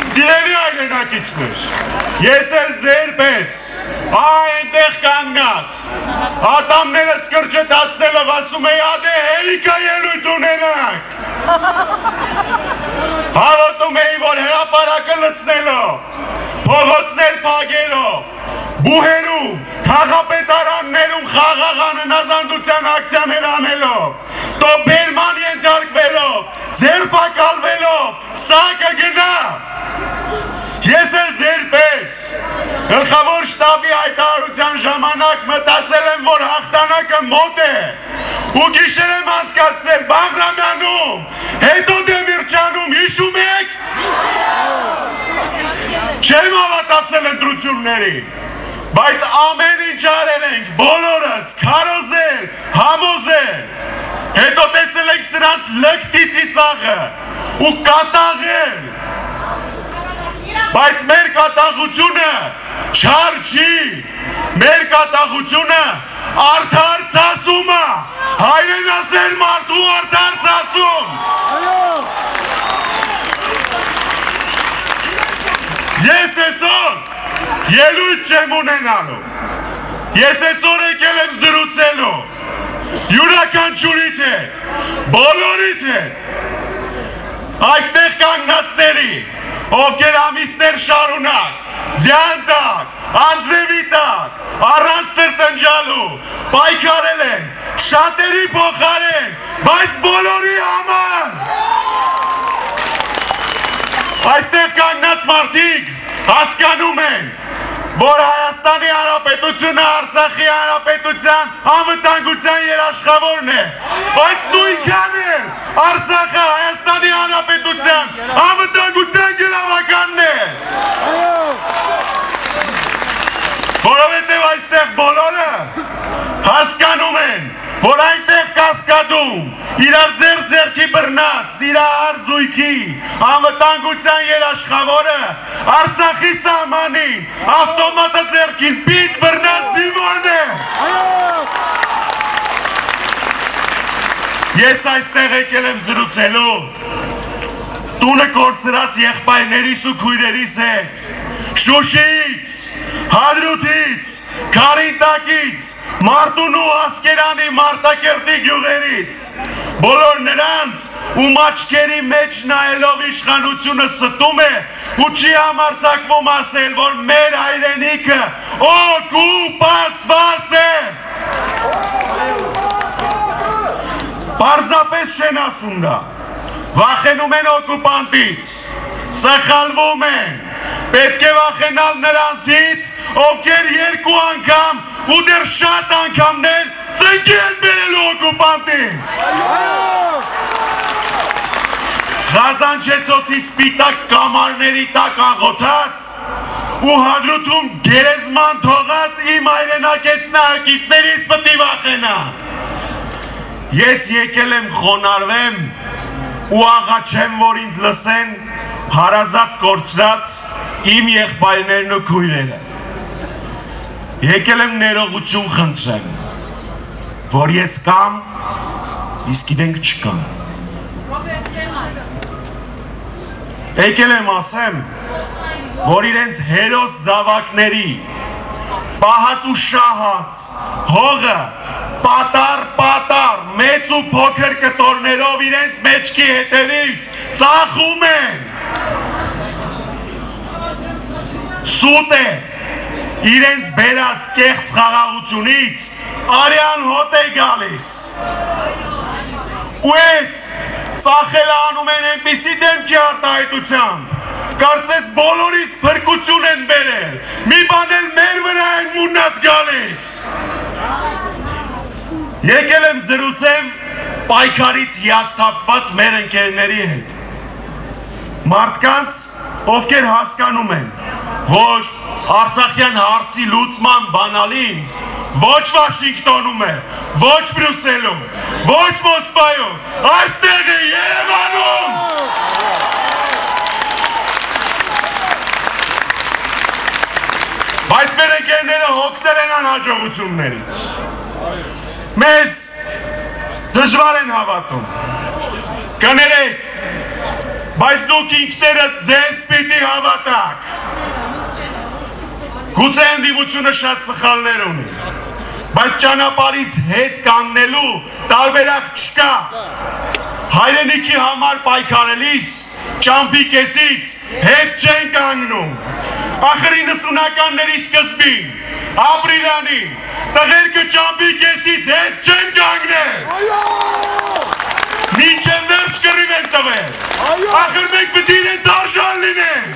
Սիրելի այրենակիցներ, ես էլ ձեր պես, այնտեղ կանգնած, ատամները սկրջետացնելով ասում էի ադե հերիկա ելույթ ունենանք, հավատում էի, որ հրապարակը լցնելով, փողոցներ փակելով, բուհերում, թաղապետարաններում խաղաղ անհնազանդության ակցիաներ անելով, տոպերման ենթարկվելով, ձերբակալվելով, սա կգնա։ Ես էլ ձեր պես գլխավոր շտաբի հայտարարության ժամանակ մտածել եմ, որ հաղթանակը մոտ է ու գիշեր եմ անցկացրել Բաղրամյանում, հետո Դեմիրճանում, հիշում եք։ Չեմ հավատացել ընտրություններին, բայց ամեն ինչ արել ենք, բոլորս, քարոզել, համոզել, հետո տեսել ենք սրանց լկտի ծիծաղը ու կատաղել, բայց մեր կատաղությունը չար չի, մեր կատաղությունը արդար ցասում է, հայրենասեր մարդու արդար ցասում։ Ես այսօր ելույթ չեմ ունենալու, ես այսօր եկել եմ զրուցելու, յուրաքանչյուրիդ հետ, բոլորիդ հետ, այստեղ կանգնածների, ովքեր ամիսներ շարունակ, ձյան տակ, անձրևի տակ, առանց տրտնջալու, պայքարել են, շատերի փոխարեն, բայց բոլորի համար։ Այստեղ կանգնած մարդիկ հասկանում են, որ Հայաստանի Հանրապետությունը Արցախի Հանրապետության անվտանգության երաշխավորն է, բայց նույնքան էլ Արցախը Հայաստանի Հանրապետության անվտանգության գրավականն է։ Որովհետև այստեղ բոլորը հասկանում են, որ այնտեղ կասկադում իրար ձեռքի բռնած սիրահար զույգի անվտանգության երաշխավորը Արցախի սահմանին ավտոմատը ձեռքին պիտ բռնած զինվորն է։ Ես այստեղ եկել եմ զրուցելու տունը կորցրած եղբայրներիս ու քույրերիս հետ, Շուշիից, Հադրութից, Քարինտակից, Մարտունու Ասկերանի Մարտակերտի գյուղերից, բոլոր նրանց, ում աչքերի մեջ նայելով իշխանությունը ստում է ու չի համարձակվում ասել, որ մեր հայրենիքը օկուպացված է։ Պարզապես չեն ասում դա, վախենում են օկուպանտից, սխալվում են, պետք է վախենալ նրանցից, ովքեր երկու անգամ ու դեռ շատ անգամներ ծնկի են բերելու օկուպանտին։ Ղազանչեցոցի սպիտակ կամարների տակ աղոթած ու Հադրութում գերեզման թողած իմ հայրենակիցներից պետք է վախենա։ Ես եկել եմ խոնարհվեմ ու աղաչեմ, որ ինձ լսեն հարազատ կորցրած իմ եղբայրներն ու քույրերը։ Եկել եմ ներողություն խնդրեմ, որ ես կամ, իսկ իրենք չկան։ Եկել եմ ասեմ, որ իրենց հերոս զավակների, պահած ու շահած, հողը, պատար, մեծ ու փոքր կտորներով իրենց մեջքի հետևից ծախում են։ Սուտ է, իրենց բերած կեղծ խաղաղությունից արյան հոտ է գալիս։ Ու էդ ծախելը անում են այնպիսի դեմքի արտահայտությամբ, կարծես բոլորիս փրկություն են բերել, մի բան էլ մեր վրա են մուննած գալիս։ Եկել եմ զրուցեմ պայքարից հիասթափված մեր ընկերների հետ, մարդկանց, ովքեր հասկանում են, որ Արցախյան հարցի լուծման բանալին ոչ Վաշինգտոնում է, ոչ Բրյուսելում, ոչ Մոսկվայում, այստեղ է Երևանում։ Բայց մեր ընկերները հոգնել են անհաջողություններից։ Մեզ դժվար են հավատում։ Կներեք, բայց դուք ինքներդ ձեզ պիտի հավատաք։ Գուցե ընդդիմությունը շատ սխալներ ունի, բայց ճանապարհից հետ կանգնելու տարբերակ չկա։ Հայրենիքի համար պայքարելիս ճամփի կեսից հետ չեն կանգնում։ Ախր 90-ականների սկզբին, ապրիլյանին, տղերքը ճամփի կեսից հետ չեն կանգնել։ Մինչև վերջ կռիվ են տվել։ Ախր մենք պիտի իրենց արժան լինենք։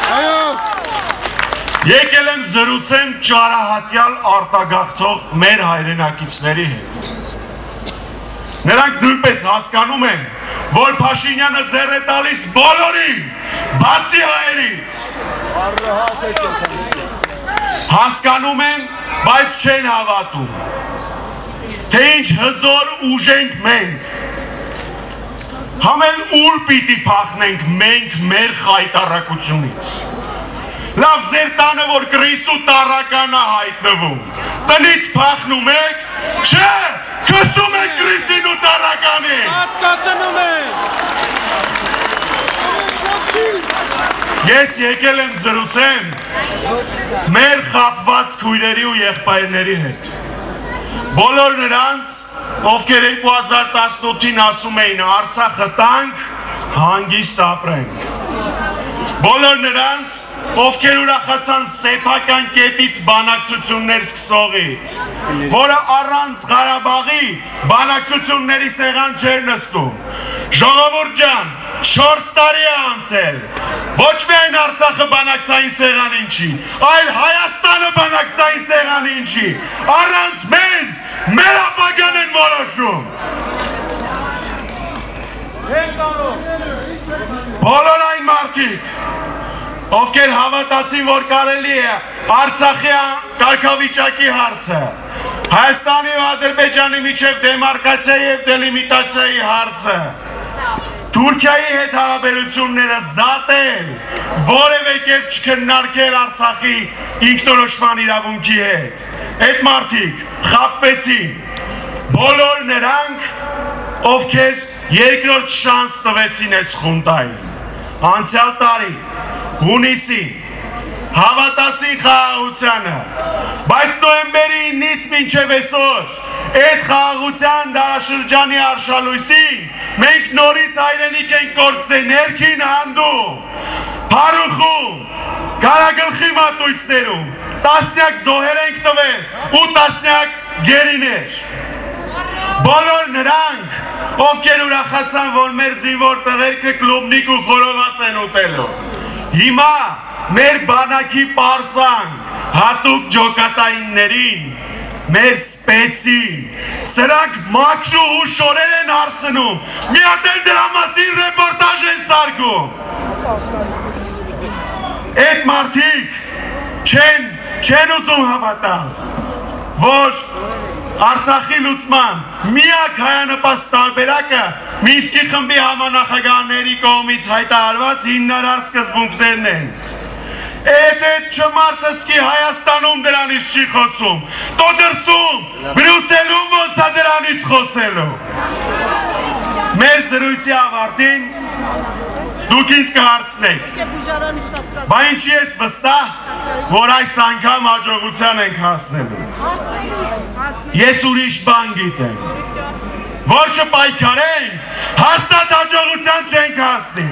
Եկել եմ զրուցեմ ճարահատյալ արտագաղթող մեր հայրենակիցների հետ։ Նրանք նույնպես հասկանում են, որ Փաշինյանը ձեռ է տալիս բոլորին, բացի հայերից։ Հասկանում են, բայց չեն հավատում, թե ինչ հզոր ուժ ենք մենք։ Համել ուր պիտի փախնենք մենք մեր խայտառակությունից։ Լավ ձեր տանը, որ կրիսու տառականը հայտնվում, տնից փախնում եք, չէ, քսում եք կրիսին ու տառականին։ Ես եկել եմ զրուցեմ մեր խաբված քույրերի ու եղբայրների հետ։ Բոլոր նրանց, ովքեր 2018-ին ասում էին Արցախը տանք, հանգիստ ապրենք։ Բոլոր նրանց, ովքեր ուրախացան սեփական կետից բանակցություններ սկսողից, որը առանց Ղարաբաղի բանակցությունների սեղան չէր նստում։ Ժողովուրդ ջան, 4 տարի է անցել, ոչ միայն Արցախը բանակցային սեղանին չի, այլ Հայաստանը բանակցային սեղանին չի, առանց մեզ մեր ապագան են որոշում։ Բոլոր այն մարդիկ, ովքեր հավատացին, որ կարելի է Արցախի կարգավիճակի հարցը, Հայաստանի ու Ադրբեջանի միջև դեմարկացիա և դելիմիտացիայի հարցը, Թուրքիայի հետ հարաբերությունները զատել, որևէ կերպ չքննարկել Արցախի ինքնորոշման իրավունքի հետ, այդ մարդիկ խաբվեցին, բոլոր նրանք, ովքեր երկրորդ շանս տվեցին այս խունտային, անցյալ տարի, հունիսին, հավատացին խաղաղությանը, բայց նոյեմբերի 9-ից մինչև այսօր, այդ խաղաղության դարաշրջանի արշալույսին, մենք նորից հայրենիք ենք կորցրել ներքին հանդում, փարուխում, կարագլխի մատույցներում, տասնյակ զոհեր ենք տվել ու տասնյակ գերիներ։ Բոլոր նրանք, ովքեր ուրախացան, որ մեր զինվոր տղերքը կլուբնիկ ու խորոված են ուտելու։ Հիմա մեր բանակի պարծանք, հատուկ ջոկատայիններին, մեր սպեցին, սրանք մաքրու ու շորեր են հարցնում, մի հատ էլ դրա մասին ռեպորտաժ են սարքում։ Այդ մարդիկ չեն ուզում հավատալ, որ Արցախի լուծման միակ հայանպաստ տարբերակը Մինսկի խմբի համանախագահների կողմից հայտարարված հիմնարար սկզբունքներն են։ Այդ չմարդսկի Հայաստանում դրանից չի խոսում, տո դրսում, Բրյուսելում ոնց է դրանից խոսելու։ Մեր զրույցի ավարտին դուք ինձ կհարցնեք, բա ինչի ես վստահ, որ այս անգամ հաջողության ենք հասնելու։ Ես ուրիշ բան գիտեմ, որ չպայքարենք, հաստատ հաջողության չենք հասնի։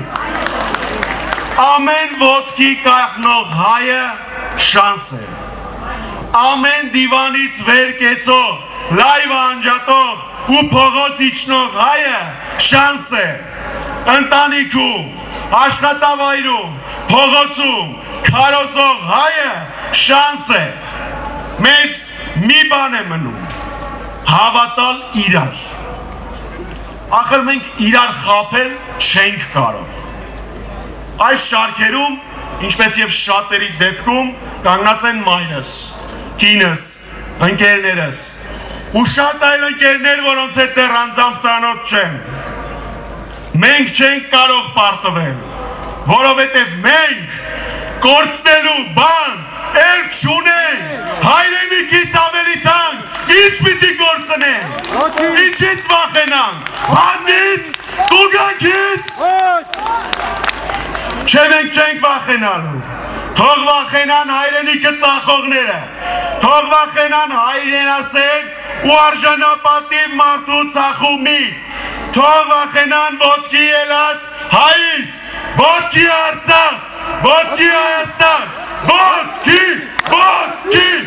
Ամեն ոտքի կախնող հայը շանս է, ամեն դիվանից վեր կեցող, լայվ անջատող ու փողոց իջնող հայը շանս է, ընտանիքում, աշխատավայրում, փողոցում, քարոզող հայը շանս է, մեզ մի բան է մնում, հավատալ իրար, ախր մենք իրար խաբել չենք կարող, այս շարքերում, ինչպես և շատերի դեպքում, կանգնած են մայրս, կինս, ընկերներս, ու շատ այլ ընկերներ, որոնց հետ դեռ անձամբ ծանոթ չեն, մենք չենք կարող պարտվել, որովհետև մենք կորցնելու բան էլ չունենք, հայրենիքից ավելի թանկ, ինչ պիտի կորցնենք, ինչից վախենանք, բանդից, Տուգանքից Չէ մենք չենք վախենալու Թող վախենան հայրենիքը ծախողները Թող վախենան հայրենասեր ու արժանապատիվ մարդու ծախումից Թող վախենան ոտքի ելած հայից Ոտքի Արցախ Ոտքի Հայաստան Ոտքի